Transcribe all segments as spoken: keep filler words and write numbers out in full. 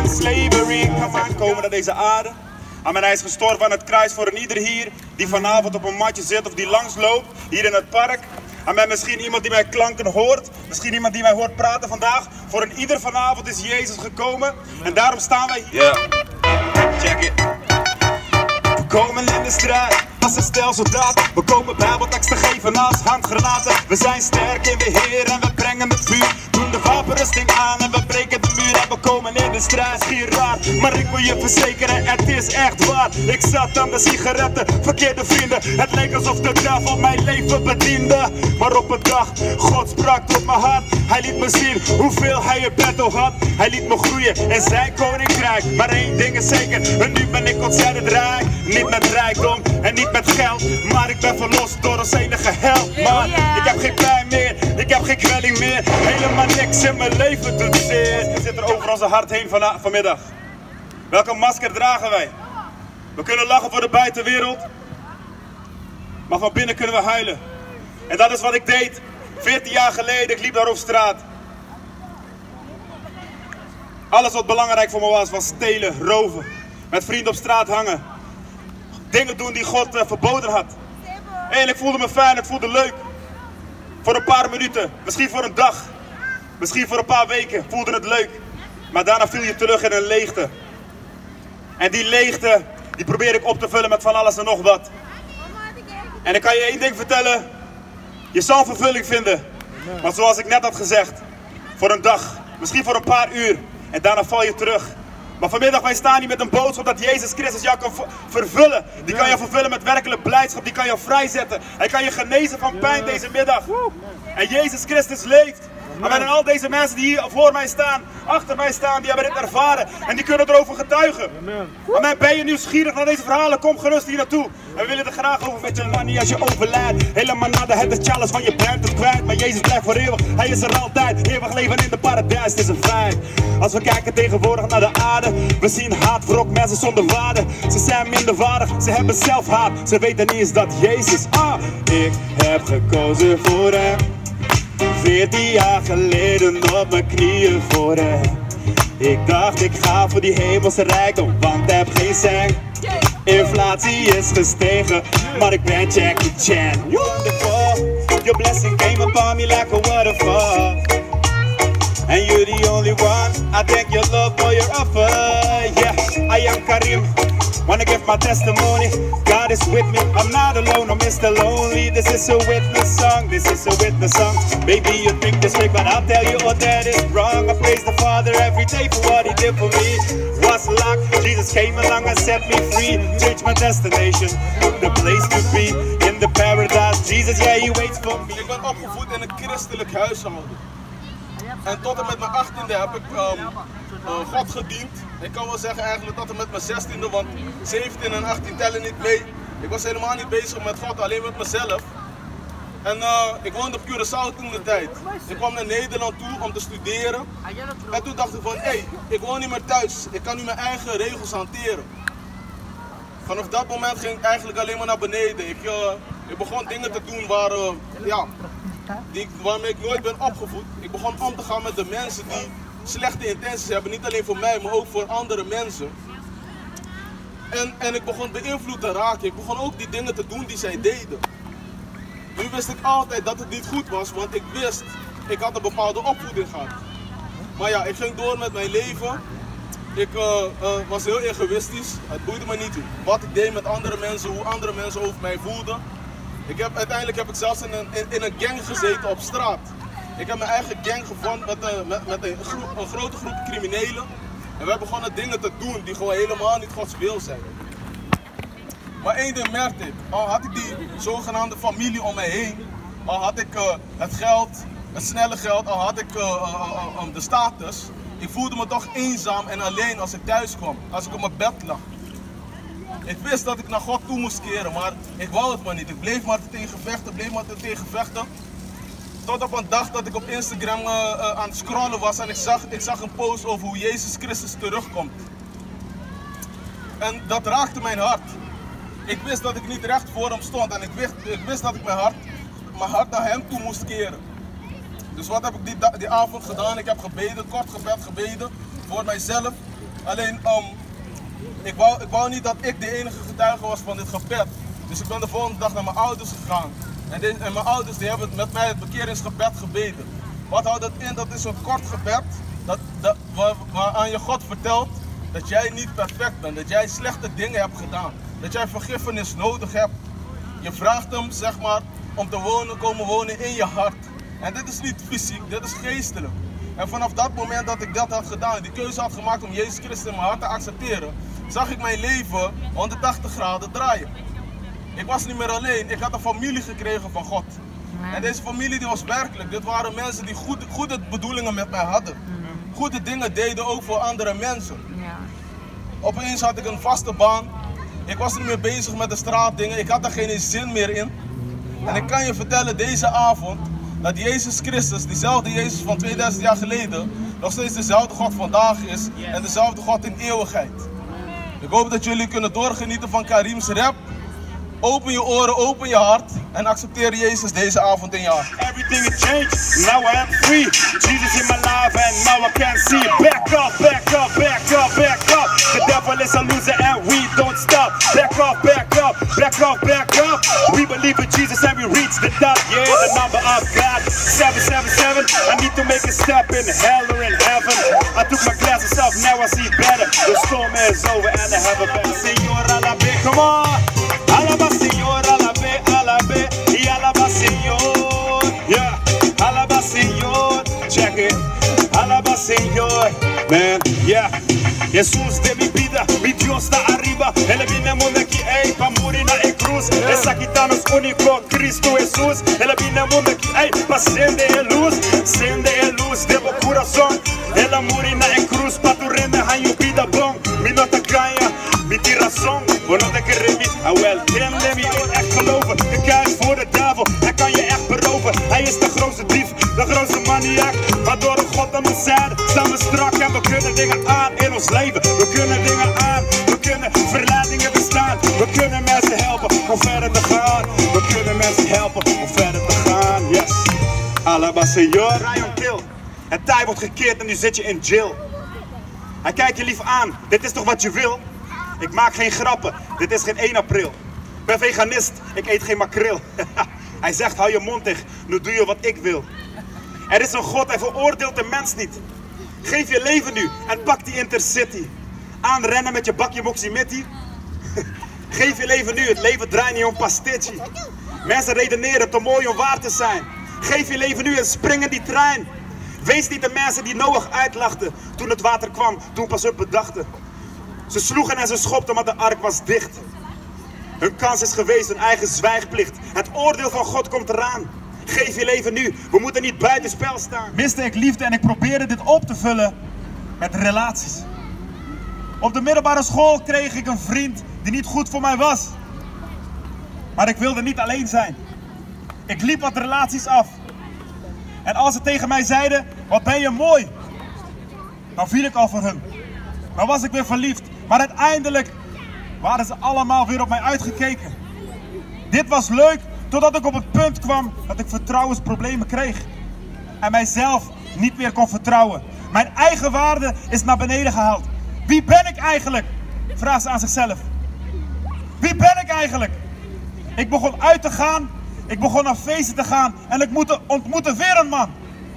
slavery. Come on, komen naar deze aarde. Amen, hij is gestorven aan het kruis voor een ieder hier die vanavond op een matje zit of die langsloopt hier in het park. Amen, misschien iemand die mijn klanken hoort, misschien iemand die mij hoort praten vandaag. Voor een ieder vanavond is Jezus gekomen en daarom staan wij hier. Yeah. Check it. We komen in de strijd als een stel soldaten. We komen bijbelteksten geven als handgranaten. We zijn sterk in de Heer en we brengen het vuur. Doen de wapenrusting aan en we breken de muur. En we komen in de strijd, schier raar. Maar ik wil je verzekeren, het is echt waar. Ik zat aan de sigaretten, verkeerde vrienden. Het leek alsof de duivel mijn leven bediende. Maar op een dag, God sprak tot mijn hart. Hij liet me zien hoeveel hij in battle had. Hij liet me groeien in zijn koninkrijk. Maar één ding is zeker, en nu ben ik ontzettend rijk. Niet met rijkdom en niet met geld, maar ik ben verlost door ons enige held. Man, ik heb geen pijn meer, ik heb geen kwelling meer. Helemaal niks in mijn leven doet zeer. We zitten er over onze hart heen van, vanmiddag. Welke masker dragen wij? We kunnen lachen voor de buitenwereld, maar van binnen kunnen we huilen. En dat is wat ik deed veertien jaar geleden. Ik liep daar op straat. Alles wat belangrijk voor me was, was stelen, roven, met vrienden op straat hangen. Dingen doen die God uh, verboden had. En ik voelde me fijn, het voelde leuk. Voor een paar minuten, misschien voor een dag. Misschien voor een paar weken voelde het leuk. Maar daarna viel je terug in een leegte. En die leegte, die probeer ik op te vullen met van alles en nog wat. En ik kan je één ding vertellen. Je zal vervulling vinden. Maar zoals ik net had gezegd. Voor een dag, misschien voor een paar uur. En daarna val je terug. Maar vanmiddag, wij staan hier met een boodschap dat Jezus Christus jou kan vervullen. Die kan je vervullen met werkelijk blijdschap. Die kan je vrijzetten. Hij kan je genezen van pijn deze middag. En Jezus Christus leeft. Amen. En al deze mensen die hier voor mij staan, achter mij staan, die hebben dit ervaren. En die kunnen erover getuigen. Amen. Ben je nieuwsgierig naar deze verhalen? Kom gerust hier naartoe. En we willen er graag over met je money als je overlijdt. Helemaal nada, het is challenge van je bent het kwijt. Maar Jezus blijft voor eeuwig, hij is er altijd. Eeuwig leven in de paradijs, het is een feit. Als we kijken tegenwoordig naar de aarde, we zien haat, wrok, mensen zonder waarde. Ze zijn minderwaardig, ze hebben zelfhaat. Ze weten niet eens dat Jezus, ah, ik heb gekozen voor hem. Veertien jaar geleden op mijn knieën voor hem. Ik dacht ik ga voor die hemelse rijkdom, want heb geen cent. Inflatie is gestegen, maar ik ben Jackie Chan. Wonderful, your blessing came upon me like a waterfall. And you're the only one, I thank your love for your offer. Yeah, I am Karim, wanna give my testimony. God is with me, I'm not alone, I'm Mister Lonely. This is a witness song, this is a witness song. Maybe you think this way, but I'll tell you all that is wrong. I praise the Father every day for what he did for me. Was locked, Jesus came along and set me free. Changed my destination, the place to be. In the paradise, Jesus, yeah, he waits for me. Ik ben opgevoed in een christelijk huishouden. En tot en met mijn achttiende heb ik um, uh, God gediend. Ik kan wel zeggen eigenlijk tot en met mijn zestiende, want zeventien en achttien tellen niet mee. Ik was helemaal niet bezig met God, alleen met mezelf. En uh, ik woonde op Curaçao toen de tijd. Ik kwam naar Nederland toe om te studeren. En toen dacht ik van, hé, hey, ik woon niet meer thuis. Ik kan nu mijn eigen regels hanteren. Vanaf dat moment ging ik eigenlijk alleen maar naar beneden. Ik, uh, ik begon dingen te doen waar, uh, ja, die, waarmee ik nooit ben opgevoed. Ik begon om te gaan met de mensen die slechte intenties hebben. Niet alleen voor mij, maar ook voor andere mensen. En, en ik begon beïnvloed te raken. Ik begon ook die dingen te doen die zij deden. Nu wist ik altijd dat het niet goed was, want ik wist, ik had een bepaalde opvoeding gehad. Maar ja, ik ging door met mijn leven. Ik uh, uh, was heel egoïstisch. Het boeide me niet wat ik deed met andere mensen, hoe andere mensen over mij voelden. Ik heb, uiteindelijk heb ik zelfs in een, in, in een gang gezeten op straat. Ik heb mijn eigen gang gevormd met, een, met, met een, groep, een grote groep criminelen. En we begonnen dingen te doen die gewoon helemaal niet Gods wil zijn. Maar één ding merkte ik, al had ik die zogenaamde familie om mij heen, al had ik uh, het geld, het snelle geld, al had ik uh, uh, uh, de status, ik voelde me toch eenzaam en alleen als ik thuis kwam, als ik op mijn bed lag. Ik wist dat ik naar God toe moest keren, maar ik wou het maar niet. Ik bleef maar tegen vechten, bleef maar tegen vechten. Tot op een dag dat ik op Instagram uh, uh, aan het scrollen was en ik zag, ik zag een post over hoe Jezus Christus terugkomt. En dat raakte mijn hart. Ik wist dat ik niet recht voor hem stond en ik wist, ik wist dat ik mijn hart, mijn hart naar hem toe moest keren. Dus wat heb ik die, die avond gedaan? Ik heb gebeden, kort gebed gebeden voor mijzelf. Alleen, um, ik, wou, ik wou niet dat ik de enige getuige was van dit gebed. Dus ik ben de volgende dag naar mijn ouders gegaan. En, dit, en mijn ouders die hebben met mij het bekeringsgebed gebeden. Wat houdt dat in? Dat is een kort gebed dat, dat, waar, waaraan je God vertelt dat jij niet perfect bent. Dat jij slechte dingen hebt gedaan. Dat jij vergiffenis nodig hebt. Je vraagt hem, zeg maar, om te wonen, komen wonen in je hart. En dit is niet fysiek, dit is geestelijk. En vanaf dat moment dat ik dat had gedaan, die keuze had gemaakt om Jezus Christus in mijn hart te accepteren, zag ik mijn leven honderdtachtig graden draaien. Ik was niet meer alleen, ik had een familie gekregen van God. En deze familie die was werkelijk, dit waren mensen die goed, goede bedoelingen met mij hadden. Goede dingen deden ook voor andere mensen. Opeens had ik een vaste baan. Ik was niet meer bezig met de straatdingen, ik had er geen zin meer in. En ik kan je vertellen deze avond dat Jezus Christus, diezelfde Jezus van tweeduizend jaar geleden, nog steeds dezelfde God vandaag is en dezelfde God in eeuwigheid. Ik hoop dat jullie kunnen doorgenieten van Karim's rap. Open je oren, open je hart en accepteer Jezus deze avond in je hart. Everything has changed, now I am free. Jesus in my life and now I can see. Back up, back up, back up, back up. The devil is a loser and we don't stop. Back up, back up, back up, back up. We believe in Jesus and we reach the top. Yeah, the number of God, seven seven seven. I need to make a step in hell or in heaven. I took my glasses off, now I see better. The storm is over and I have a better. Señor Alabe, come on. Alaba Señor, alabe, alabe, y alaba Señor, yeah, alaba Señor, check it, alaba Señor, man, yeah. Jesús de mi vida, mi Dios está arriba. Él vinimos de aquí, ey, pa' morir en cruz. Esa quitarnos único, Cristo Jesús. Él vinimos de aquí, ey, pa' sende en luz, sende en luz de mi corazón. Él morir en cruz, pa' tu reina, hay un vida bon. Mi nota caña, mi tirazón. Wanneer ik er niet, ah wel, ken let me in, echt geloven. Ik kijk voor de duivel, hij kan je echt beroven. Hij is de grootste dief, de grootste maniak. Maar door de God aan mijn zijde staan we strak en we kunnen dingen aan in ons leven. We kunnen dingen aan, we kunnen verleidingen bestaan. We kunnen mensen helpen om verder te gaan. We kunnen mensen helpen om verder te gaan, yes. Alaba Señor. Ryan Kill, het tij wordt gekeerd en nu zit je in jail. Hij kijkt je lief aan, dit is toch wat je wil? Ik maak geen grappen, dit is geen één april. Ik ben veganist, ik eet geen makreel. Hij zegt, hou je mond dicht, nu doe je wat ik wil. Er is een God, hij veroordeelt de mens niet. Geef je leven nu en pak die Intercity. Aanrennen met je bakje moximetti. Geef je leven nu, het leven draait niet om pastitje. Mensen redeneren te mooi om waar te zijn. Geef je leven nu en spring in die trein. Wees niet de mensen die Noach uitlachten toen het water kwam, toen pas op bedachten. Ze sloegen en ze schopten, maar de ark was dicht. Hun kans is geweest, hun eigen zwijgplicht. Het oordeel van God komt eraan. Geef je leven nu, we moeten niet buitenspel staan. Miste ik liefde en ik probeerde dit op te vullen met relaties. Op de middelbare school kreeg ik een vriend die niet goed voor mij was. Maar ik wilde niet alleen zijn. Ik liep wat relaties af. En als ze tegen mij zeiden, wat ben je mooi, dan viel ik al voor hun. Dan was ik weer verliefd. Maar uiteindelijk waren ze allemaal weer op mij uitgekeken. Dit was leuk, totdat ik op het punt kwam dat ik vertrouwensproblemen kreeg. En mijzelf niet meer kon vertrouwen. Mijn eigen waarde is naar beneden gehaald. Wie ben ik eigenlijk? Vraagt ze aan zichzelf. Wie ben ik eigenlijk? Ik begon uit te gaan. Ik begon naar feesten te gaan. En ik moet ontmoette weer een man.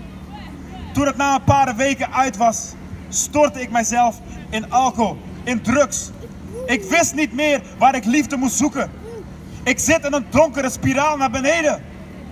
Toen het na een paar weken uit was, stortte ik mijzelf in alcohol, in drugs. Ik wist niet meer waar ik liefde moest zoeken. Ik zit in een donkere spiraal naar beneden.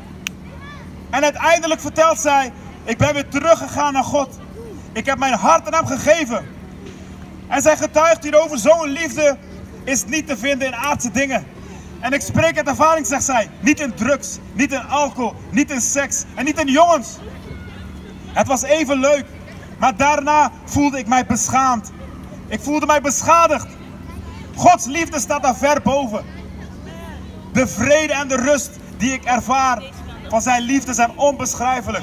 En uiteindelijk vertelt zij, ik ben weer teruggegaan naar God. Ik heb mijn hart aan hem gegeven. En zij getuigt hierover, zo'n liefde is niet te vinden in aardse dingen. En ik spreek uit ervaring, zegt zij, niet in drugs, niet in alcohol, niet in seks en niet in jongens. Het was even leuk, maar daarna voelde ik mij beschaamd. Ik voelde mij beschadigd. Gods liefde staat daar ver boven. De vrede en de rust die ik ervaar van zijn liefde zijn onbeschrijfelijk.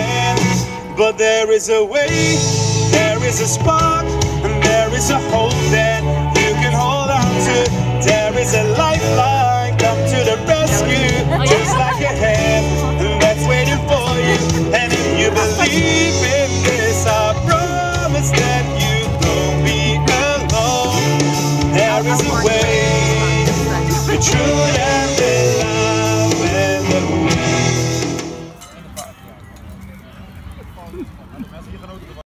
But there is a way, there is a spark, and there is a hope that you can hold on to. There is a lifeline, come to the rescue, just like a hand that's waiting for you. And if you believe in this, I promise that you don't be there is a way. The truth